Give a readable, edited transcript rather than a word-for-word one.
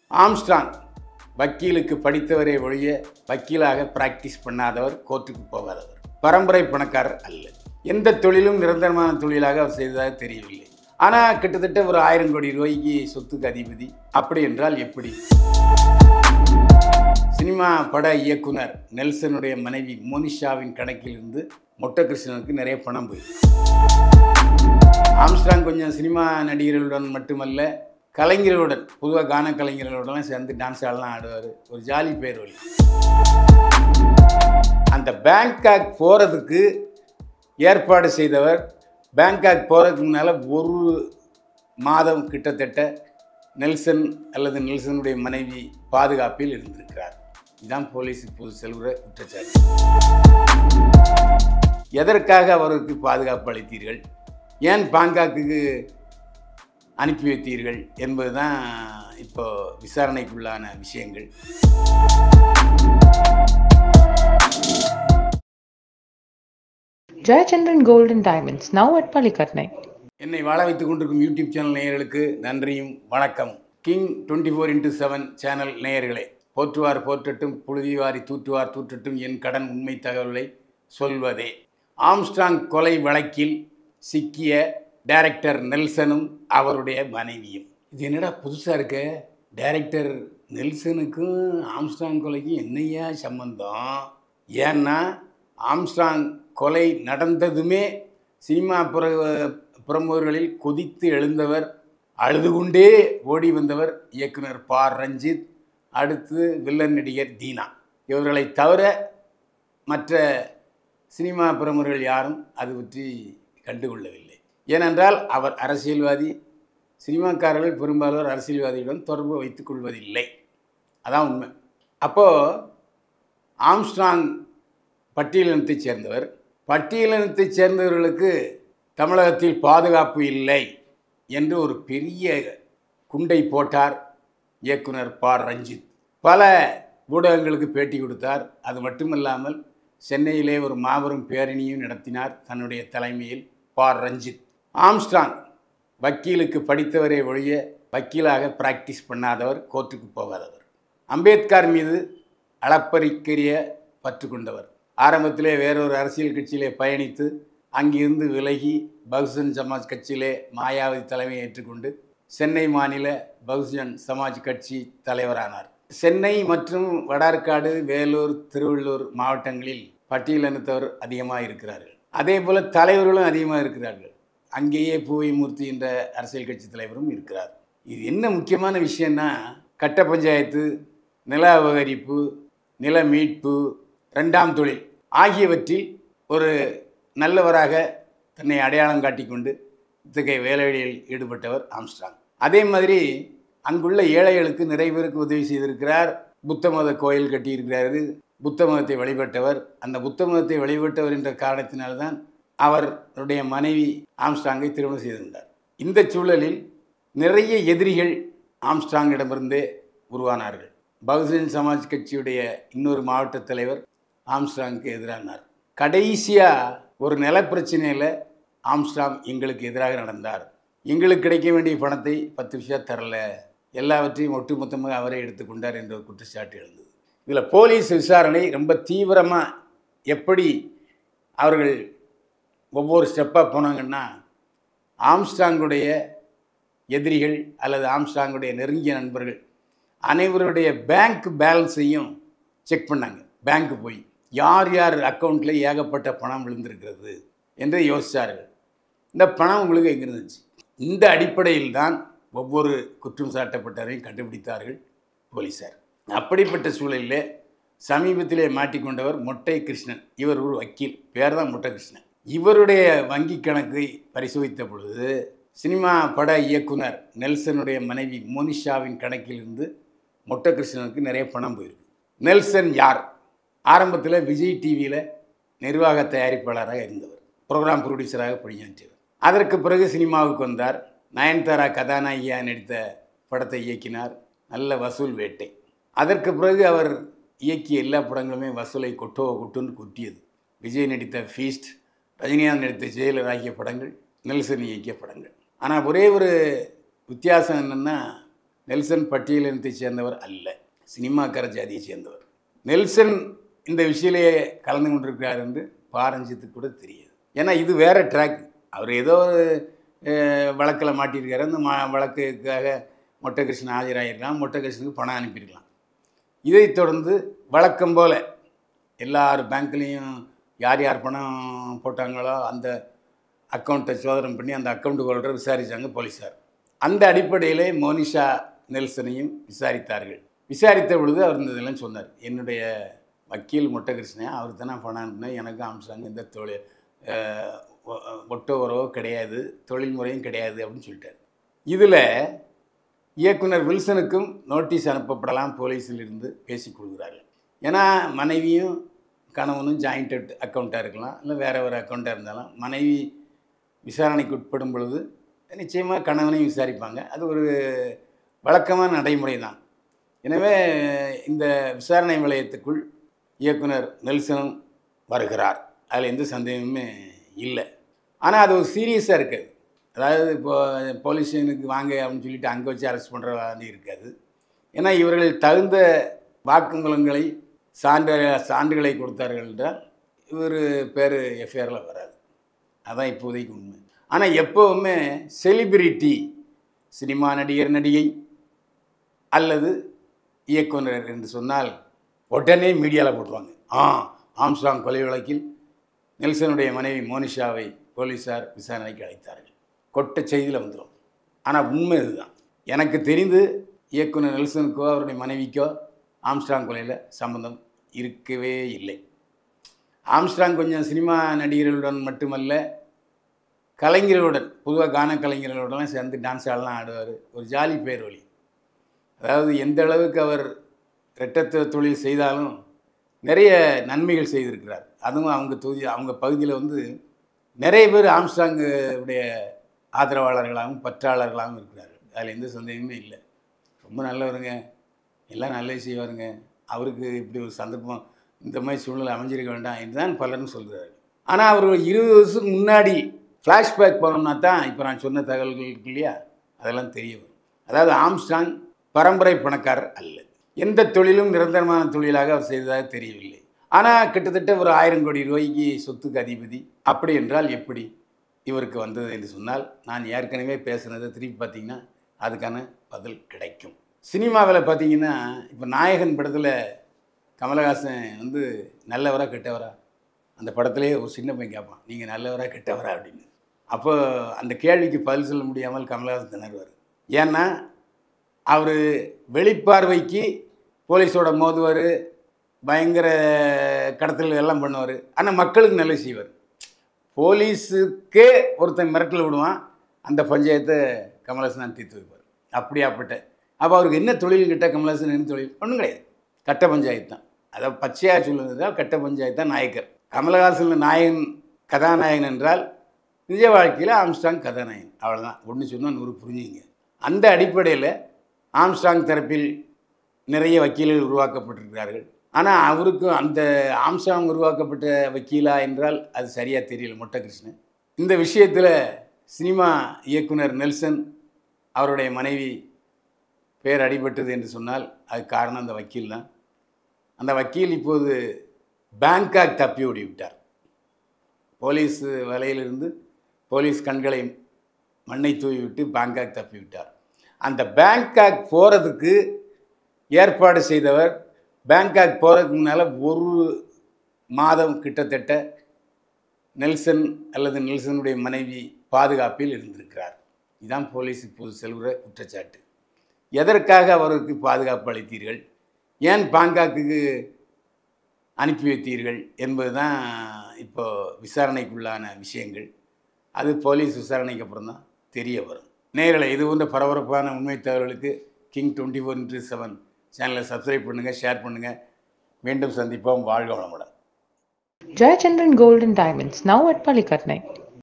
Armstrong வக்கீலுக்கு படித்தவரை ஒழிய வக்கீலாக practice பண்ணாதவர், கோர்ட்டுக்கு போகாதவர், பரம்பரை பணக்காரர் அல்ல. எந்த தொழிலும் நிரந்தரமான தொழிலாக அவர் செய்ததாக தெரியவில்லை. ஆனால் கிட்டத்தட்ட ஒரு 1000 கோடி ரூபாய்க்கு சொத்துக்கு அதிபதி. அப்படி என்றால் எப்படி? சினிமா பட இயக்குனர் நெல்சனுடைய மனைவி மோனிஷாவின் கணக்கிலிருந்து மொட்டை கிருஷ்ணனுக்கு நிறைய பணம் போயிருக்கு. ஆம்ஸ்ட்ராங் கொஞ்சம் சினிமா நடிகர்களுடன் மட்டுமல்ல, கலைஞர்களுடன், பொதுவாக கான கலைஞர்களுடன் சேர்ந்து டான்ஸ் ஆடலாம் ஆடுவார். ஒரு ஜாலி பேர் வழி. அந்த பேங்காக் போகிறதுக்கு ஏற்பாடு செய்தவர், பேங்காக் போகிறதுக்கு முன்னால் ஒரு மாதம் கிட்டத்தட்ட நெல்சன் அல்லது நெல்சனுடைய மனைவி பாதுகாப்பில் இருந்திருக்கிறார். இதுதான் போலீஸ் இப்போது செல்கிற குற்றச்சாட்டு. எதற்காக அவருக்கு பாதுகாப்பு அளித்தீர்கள், ஏன் பாங்காக்கு அனுப்பி வைத்தீர்கள் என்பதுதான் இப்போ விசாரணைக்குள்ளான விஷயங்கள். Jayachandran Gold and Diamonds, now at Palikatnai. என்னை வாழ வைத்துக் கொண்டிருக்கும் யூடியூப் சேனல் நேயர்களுக்கு நன்றியும் வணக்கம். கிங் 24x7 சேனல் நேயர்களே, போற்றுவார் போற்றட்டும், புழுதிவாரி தூற்றுவார் தூற்றட்டும், என் கடன் உண்மை தகவலை சொல்வதே. ஆம்ஸ்ட்ராங் கொலை வழக்கில் சிக்கிய டைரக்டர் நெல்சனும் அவருடைய மனைவியும். இது என்னடா புதுசாக இருக்க? டைரக்டர் நெல்சனுக்கும் ஆம்ஸ்ட்ராங் கொலைக்கும் என்னையா சம்பந்தம்? ஏன்னா ஆம்ஸ்ட்ராங் கொலை நடந்ததுமே சினிமா பிரமுகர்களில் கொதித்து எழுந்தவர், அழுது கொண்டே ஓடி வந்தவர் இயக்குனர் ப. ரஞ்சித், அடுத்து வில்லன் நடிகர் தீனா. இவர்களை தவிர மற்ற சினிமா பிரமுகர்கள் யாரும் அது பற்றி கண்டுகொள்ளவில்லை. ஏனென்றால் அவர் அரசியல்வாதி. சினிமாக்காரர்கள் பெரும்பாலோர் அரசியல்வாதியுடன் தொடர்பு வைத்துக் கொள்வதில்லை. அதான் உண்மை. அப்போது ஆம்ஸ்ட்ராங் பட்டியலினத்தைச் சேர்ந்தவர். பட்டியலினத்தைச் சேர்ந்தவர்களுக்கு தமிழகத்தில் பாதுகாப்பு இல்லை என்று ஒரு பெரிய குண்டை போட்டார் இயக்குனர் ப. ரஞ்சித். பல ஊடகங்களுக்கு பேட்டி கொடுத்தார். அது மட்டுமல்லாமல் சென்னையிலே ஒரு மாபெரும் பேரணியும் நடத்தினார் தன்னுடைய தலைமையில் ப. ரஞ்சித். ஆம்ஸ்ட்ராங் வக்கீலுக்கு படித்தவரை ஒழிய வக்கீலாக பிராக்டிஸ் பண்ணாதவர், கோர்ட்டுக்கு போகாதவர், அம்பேத்கர் மீது அளப்பரிக்கரிய பற்று கொண்டவர். ஆரம்பத்திலே வேறொரு அரசியல் கட்சியிலே பயணித்து அங்கிருந்து விலகி பகுஜன் சமாஜ் கட்சியிலே மாயாவதி தலைமையை ஏற்றுக்கொண்டு சென்னை மாநில பகுஜன் சமாஜ் கட்சி தலைவரானார். சென்னை மற்றும் வடார்காடு, வேலூர், திருவள்ளூர் மாவட்டங்களில் பட்டியலினத்தவர் அதிகமாக இருக்கிறார்கள். அதே போல் தலைவர்களும் அதிகமாக இருக்கிறார்கள். அங்கேயே பூவை மூர்த்தி என்ற அரசியல் கட்சி தலைவரும் இருக்கிறார். இது என்ன முக்கியமான விஷயம்னா, கட்ட பஞ்சாயத்து, நில அபகரிப்பு, நில மீட்பு, இரண்டாம் தொழில் ஆகியவற்றில் ஒரு நல்லவராக தன்னை அடையாளம் காட்டிக்கொண்டு இத்தகைய வேலைகளில் ஈடுபட்டவர் ஆம்ஸ்ட்ராங். அதே மாதிரி அங்குள்ள ஏழைகளுக்கு நிறைய பேருக்கு உதவி செய்திருக்கிறார். புத்த மத கோயில் கட்டியிருக்கிறாரு. புத்த மதத்தை வழிபட்டவர். அந்த புத்த மதத்தை வழிபட்டவர் என்ற காரணத்தினால்தான் அவருடைய மனைவி ஆம்ஸ்ட்ராங்கை திருமணம் செய்திருந்தார். இந்த சூழலில் நிறைய எதிரிகள் ஆம்ஸ்ட்ராங்கிடமிருந்தே உருவானார்கள். பகுஜன் சமாஜ் கட்சியுடைய இன்னொரு மாவட்ட தலைவர் ஆம்ஸ்ட்ராங்குக்கு எதிரானார். கடைசியாக ஒரு நிலப்பிரச்சனையில் ஆம்ஸ்ட்ராங் எங்களுக்கு எதிராக நடந்தார், எங்களுக்கு கிடைக்க வேண்டிய பணத்தை 10 பைசா தரல, எல்லாவற்றையும் ஒட்டுமொத்தமாக அவரே எடுத்துக்கொண்டார் என்ற ஒரு குற்றச்சாட்டு எழுந்தது. இதில் போலீஸ் விசாரணை ரொம்ப தீவிரமாக எப்படி அவர்கள் ஒவ்வொரு ஸ்டெப்பாக போனாங்கன்னா, ஆம்ஸ்ட்ராங்குடைய எதிரிகள் அல்லது ஆம்ஸ்ட்ராங்குடைய நெருங்கிய நண்பர்கள் அனைவருடைய பேங்க் பேலன்ஸையும் செக் பண்ணாங்க. பேங்க்கு போய் யார் யார் அக்கௌண்ட்டில் ஏகப்பட்ட பணம் விழுந்திருக்கிறது என்று யோசித்தார்கள். இந்த பணம் உங்களுக்கு எங்கே இருந்துச்சு? இந்த அடிப்படையில் தான் ஒவ்வொரு குற்றம் சாட்டப்பட்டவரையும் கண்டுபிடித்தார்கள் போலீஸார். அப்படிப்பட்ட சூழலில் சமீபத்திலே மாட்டிக்கொண்டவர் மொட்டை கிருஷ்ணன். இவர் ஒரு வக்கீல், பேர் தான் மொட்டை கிருஷ்ணன். இவருடைய வங்கி கணக்கை பரிசோதித்த பொழுது சினிமா பட இயக்குனர் நெல்சனுடைய மனைவி மோனிஷாவின் கணக்கிலிருந்து மொட்டை கிருஷ்ணனுக்கு நிறைய பணம் போயிருக்கு. நெல்சன் யார்? ஆரம்பத்தில் விஜய் டிவியில் நிர்வாக தயாரிப்பாளராக இருந்தவர், ப்ரோக்ராம் ப்ரொடியூசராக பணியாற்றியவர். அதற்கு பிறகு சினிமாவுக்கு வந்தார். நயன்தாரா கதாநாயகியாக நடித்த படத்தை இயக்கினார், நல்ல வசூல் வேட்டை. அதற்கு பிறகு அவர் இயக்கிய எல்லா படங்களுமே வசூலை கொட்டுன்னு கொட்டியது. விஜய் நடித்த ஃபீஸ்ட், ரஜினிகாந்த் நடித்த ஜெயிலர் ஆகிய படங்கள் நெல்சன் இயக்கிய படங்கள். ஆனால் ஒரே ஒரு வித்தியாசம் என்னென்னா, நெல்சன் பட்டியலினத்தைச் சேர்ந்தவர் அல்ல, சினிமாக்கார ஜாதியை சேர்ந்தவர். நெல்சன் இந்த விஷயிலேயே கலந்து கொண்டிருக்கிறார் என்று பாரஞ்சித்துக்கு கூட தெரியாது. ஏன்னா இது வேறு ட்ராக். அவர் ஏதோ வழக்கில் மாட்டியிருக்காரு. அந்த வழக்குக்காக மொட்டை கிருஷ்ணன் ஆஜராகிருக்கலாம், மொட்டை கிருஷ்ணனுக்கு பணம் அனுப்பியிருக்கலாம். இதைத் தொடர்ந்து வழக்கம் போல் எல்லார் பேங்க்லேயும் யார் யார் பணம் போட்டாங்களோ அந்த அக்கௌண்ட்டை சோதனை பண்ணி அந்த அக்கௌண்ட் ஹோல்டரை விசாரித்தாங்க போலீஸார். அந்த அடிப்படையிலே மோனிஷா நெல்சனையும் விசாரித்தார்கள். விசாரித்த பொழுது அவர் இந்த இதெல்லாம் சொன்னார். என்னுடைய வக்கீல் மொட்டை கிருஷ்ணன் அவர் தானே பணம் அனுப்பினேன், எனக்கு அம்சாங்க எந்த தொழில் ஒட்ட உறவோ கிடையாது, தொழில் முறையும் கிடையாது அப்படின்னு சொல்லிட்டார். இதில் இயக்குனர் வில்சனுக்கும் நோட்டீஸ் அனுப்பப்படலாம் போலீஸில் இருந்து பேசிக்கொள்கிறார்கள். ஏன்னா மனைவியும் கணவனும் ஜாயிண்ட் அக்கௌண்ட்டாக இருக்கலாம், இல்லை வேறு ஒரு அக்கௌண்ட்டாக இருந்தாலும் மனைவி விசாரணைக்கு உட்படும் பொழுது நிச்சயமாக கணவனையும் விசாரிப்பாங்க. அது ஒரு வழக்கமான நடைமுறை தான். எனவே இந்த விசாரணை நிலையத்துக்குள் இயக்குனர் நெல்சனும் வருகிறார், அதில் எந்த சந்தேகமுமே இல்லை. ஆனால் அது ஒரு சீரியஸாக இருக்காது. அதாவது இப்போது போலீஸ் ஸ்டேஷனுக்கு வாங்க அப்படின்னு சொல்லிட்டு அங்கே வச்சு அரெஸ்ட் பண்ணுற மாதிரி இருக்காது. ஏன்னா இவர்கள் தகுந்த வாக்குமூலங்களை சான்றுகளை கொடுத்தார்கள் என்றால் இவர் பேர் எஃப்ஐஆரில் வராது. அதான் இப்போதைக்கு உண்மை. ஆனால் எப்போவுமே செலிபிரிட்டி, சினிமா நடிகர் நடிகை அல்லது இயக்குனர் என்று சொன்னால் உடனே மீடியாவில் போட்டுருவாங்க. ஆம்ஸ்ட்ராங் கொலை வழக்கில் நெல்சனுடைய மனைவி மோனிஷாவை போலீஸார் விசாரணைக்கு அழைத்தார்கள், கொட்ட செய்தியில் வந்துடும். ஆனால் உண்மை இதுதான். எனக்கு தெரிந்து இயக்குனர் நெல்சனுக்கோ அவருடைய மனைவிக்கோ ஆம்ஸ்ட்ராங் கொலையில் சம்பந்தம் இருக்கவே இல்லை. ஆம்ஸ்ட்ராங் கொஞ்சம் சினிமா நடிகர்களுடன் மட்டுமல்ல, கலைஞர்களுடன், பொதுவாக கான கலைஞர்களுடன் சேர்ந்து டான்ஸ் ஆடலாம் ஆடுவார். ஒரு ஜாலி பேர் வழி. அதாவது எந்த அளவுக்கு அவர் ரெட்டத்துவ தொழில் செய்தாலும் நிறைய நன்மைகள் செய்திருக்கிறார். அதுவும் அவங்க பகுதியில் வந்து நிறைய பேர் ஆம்ஸ்ட்ராங்குடைய ஆதரவாளர்களாகவும் பற்றாளர்களாகவும் இருக்கிறார்கள். அதில் எந்த சந்தேகமே இல்லை. ரொம்ப நல்லவருங்க, எல்லாம் நல்லது செய்வாருங்க, அவருக்கு இப்படி ஒரு சந்தர்ப்பம் இந்த மாதிரி சூழ்நிலை அமைஞ்சிருக்க வேண்டாம் என்றுதான் பலரும் சொல்கிறாரு. ஆனால் அவர் 20 வருஷத்துக்கு முன்னாடி ஃப்ளாஷ்பேக் போனோம்னா தான் இப்போ நான் சொன்ன தகவல்கள் இருக்கு இல்லையா, அதெல்லாம் தெரிய வரும். அதாவது ஆம்ஸ்ட்ராங் பரம்பரை பணக்காரர் அல்ல, எந்த தொழிலும் நிரந்தரமான தொழிலாக அவர் செய்ததாக தெரியவில்லை. ஆனால் கிட்டத்தட்ட ஒரு 1000 கோடி ரூபாய்க்கு சொத்துக்கு அதிபதி. அப்படி என்றால் எப்படி இவருக்கு வந்தது என்று சொன்னால், நான் ஏற்கனவே பேசுனதை திருப்பி பார்த்திங்கன்னா அதுக்கான பதில் கிடைக்கும். சினிமாவில் பார்த்திங்கன்னா இப்போ நாயகன் படத்தில் கமலஹாசன் வந்து நல்லவரா கெட்டவரா, அந்த படத்திலே ஒரு சின்ன பையன் கேட்பான், நீங்கள் நல்லவரா கெட்டவரா அப்படின்னு. அப்போ அந்த கேள்விக்கு பதில் சொல்ல முடியாமல் கமலஹாசன் திணறுவார். ஏன்னா அவர் வெளிப்பார்வைக்கு போலீஸோட மோதுவார், பயங்கர கடத்தல் எல்லாம் பண்ணுவார், ஆனால் மக்களுக்கு நல்லது செய்வார். போலீஸுக்கே ஒருத்தன் மிரட்டல் விடுவான், அந்த பஞ்சாயத்தை கமலஹாசன் தீர்த்து வைப்பார். அப்படியாப்பட்ட அப்போ அவருக்கு என்ன தொழில் கிட்ட கமலஹாசன் என்ன தொழில்? ஒன்றும் கிடையாது, கட்ட பஞ்சாயத்து தான். அதை பச்சையாக சொல்லுவதால் கட்ட பஞ்சாயத்து தான் நாயக்கர். கமலஹாசன் நாயகன் கதாநாயகன் என்றால் நிஜ வாழ்க்கையில் ஆம்ஸ்ட்ராங் கதாநாயகன். அவ்வளோதான், ஒன்று சொன்னால் 100 புரிஞ்சுங்க. அந்த அடிப்படையில் ஆம்ஸ்ட்ராங் தரப்பில் நிறைய வக்கீல்கள் உருவாக்கப்பட்டிருக்கிறார்கள். ஆனால் அவருக்கும் அந்த ஆம்ஸ்ட்ராங் உருவாக்கப்பட்ட வக்கீலா என்றால் அது சரியாக தெரியல மொட்டை கிருஷ்ணன். இந்த விஷயத்தில் சினிமா இயக்குனர் நெல்சன் அவருடைய மனைவி பேர் அடிபட்டது என்று சொன்னால் அது காரணம் அந்த வக்கீல் தான். அந்த வக்கீல் இப்போது பேங்காக் தப்பி ஓடி விட்டார். போலீஸ் வலையிலிருந்து போலீஸ் கண்களை மண்ணை தூவி விட்டு பேங்காக் தப்பி விட்டார். அந்த பேங்காக் போகிறதுக்கு ஏற்பாடு செய்தவர் பேங்காக் போகிறதுக்கு முன்னால் 1 மாதம் கிட்டத்தட்ட நெல்சன் அல்லது நெல்சனுடைய மனைவி பாதுகாப்பில் இருந்திருக்கிறார். இதுதான் போலீஸ் இப்போது செல்கிற குற்றச்சாட்டு. எதற்காக அவருக்கு பாதுகாப்பு அளித்தீர்கள், ஏன் பாங்காக்கு அனுப்பி வைத்தீர்கள் என்பது தான் இப்போ விசாரணைக்குள்ளான விஷயங்கள். அது போலீஸ் விசாரணைக்கு அப்புறம் தான் தெரிய வரும். நேயர்களே, இது போன்ற பரபரப்பான உண்மை தகவல்களுக்கு கிங் 24x7 சேனலை சப்ஸ்கிரைப் பண்ணுங்கள், ஷேர் பண்ணுங்கள். மீண்டும் சந்திப்போம். வாழ்க வளமுடன். Jayachandran Gold and Diamonds, now at Palikatnai.